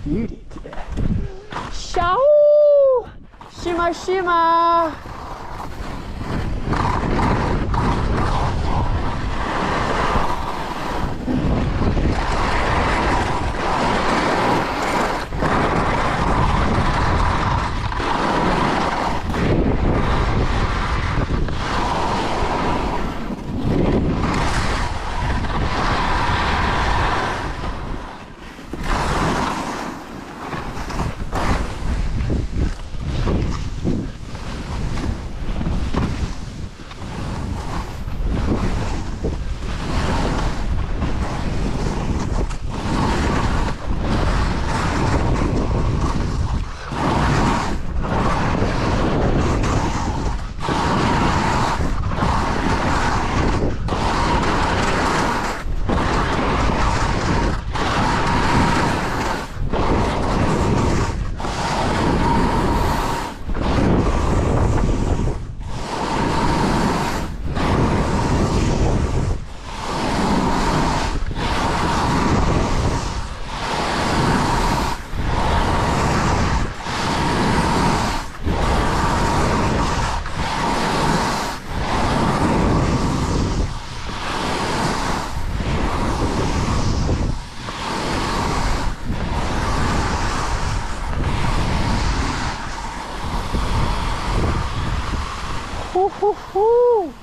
beauty today. Shao! Shima shima! Woo-hoo-hoo!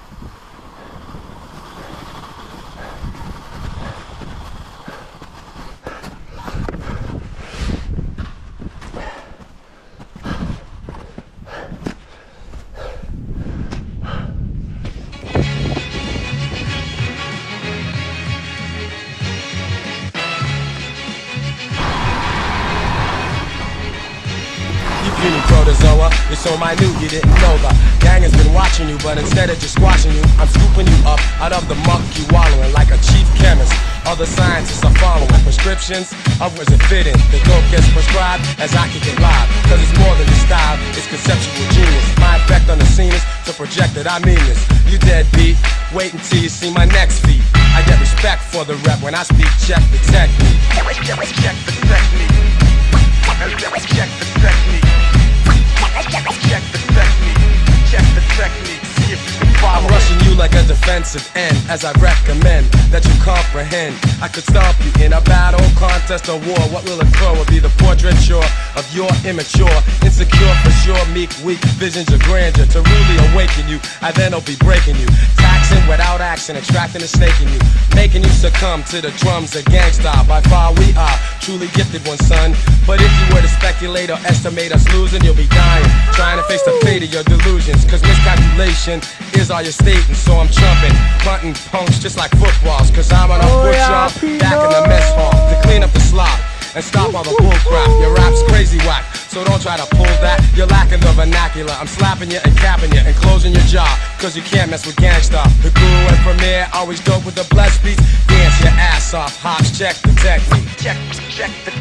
Puny protozoa, you're so minute you didn't know the gang has been watching you, but instead of just squashing you, I'm scooping you up out of the muck you wallowing like a chief chemist. Other scientists are following prescriptions of where's it fitting. The dope gets prescribed as I kick it live, cause it's more than the style, it's conceptual genius. My effect on the scene is to project that I mean this. You deadbeat, wait until you see my next feat. I get respect for the rep when I speak, check the technique. Check the technique. Check the technique. Check the technique, check the technique, see if you can follow. I'm rushing you like a defensive end, as I recommend that you comprehend. I could stop you in a battle, contest, or war. What will occur will be the portraiture of your immature, insecure for sure, meek, weak visions of grandeur. To really awaken you, I then will be breaking you, taxing without action, extracting and snaking you, making you succumb to the drums of gangsta. By far we are truly gifted one, son. But if you were to speculate or estimate us losing, you'll be dying, trying to face the fate of your delusions. Cause miscalculation is all you're stating. So I'm chumping, punting punks just like footballs. Cause I'm on a foot job back in the mess hall to clean up the slop and stop all the bull crap. Your rap's crazy whack, so don't try to pull that. You're lacking the vernacular. I'm slapping you and capping you and closing your jaw, cause you can't mess with gangsta. The guru and premier, always dope with the blessed beats. Dance your ass off, hops, check the technique. Check the technique.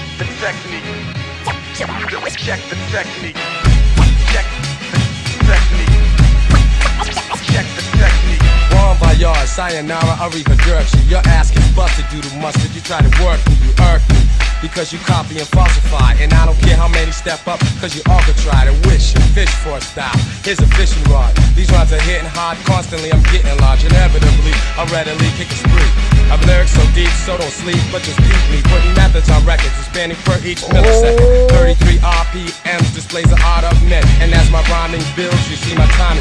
Check the technique. Check the technique. Check the technique. Bon voyage, sayonara, arrivederci. Your ass gets busted due to mustard. You try to work me, you irk me, because you copy and falsify. And I don't care how many step up, cause you all could try to wish and fish for a style. Here's a fishing rod. These rods are hitting hard constantly. I'm getting large. Inevitably, I'll readily kick a spree. I've lyrics so deep, so don't sleep, but just beat me. Putting methods on records, expanding per each millisecond. 33 RPMs displays the art of men. And as my rhyming builds, you see my timing.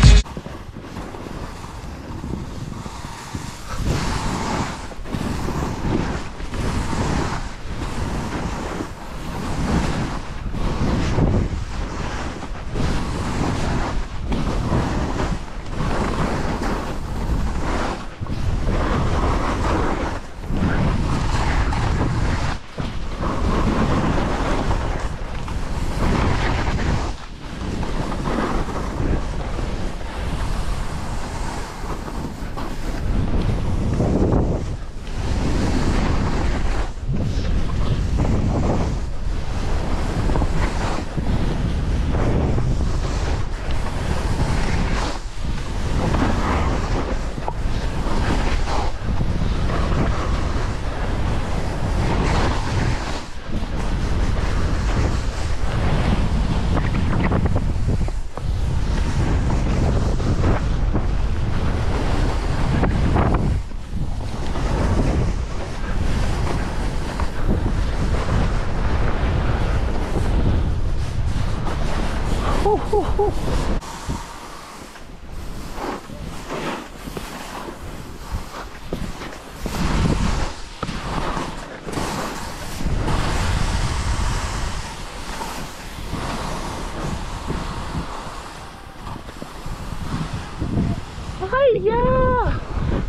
Hiya!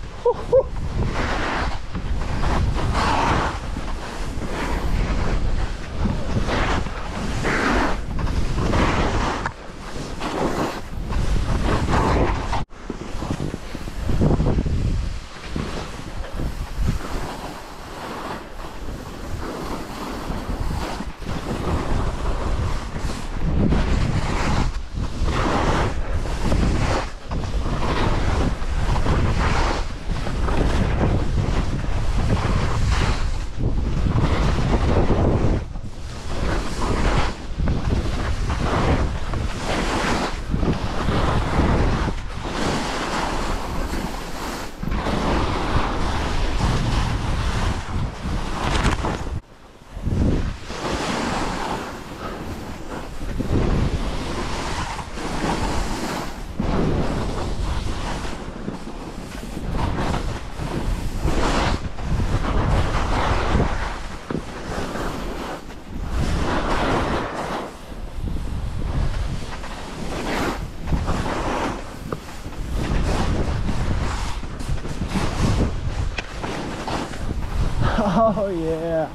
Oh yeah.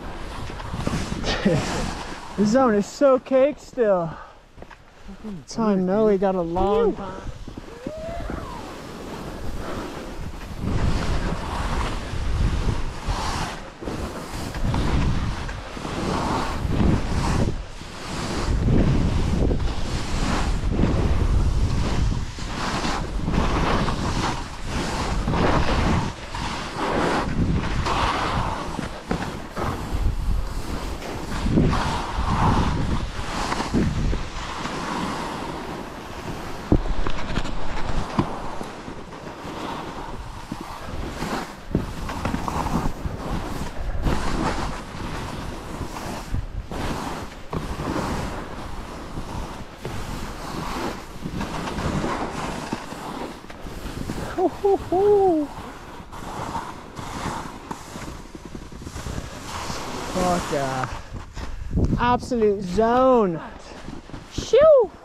The zone is so caked still. So I know we got a long time. Fuck yeah. Absolute zone. Shoo!